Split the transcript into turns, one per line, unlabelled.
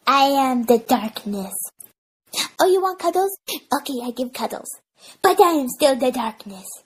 I am the darkness. Oh, you want cuddles? Okay, I give cuddles. But I am still the darkness.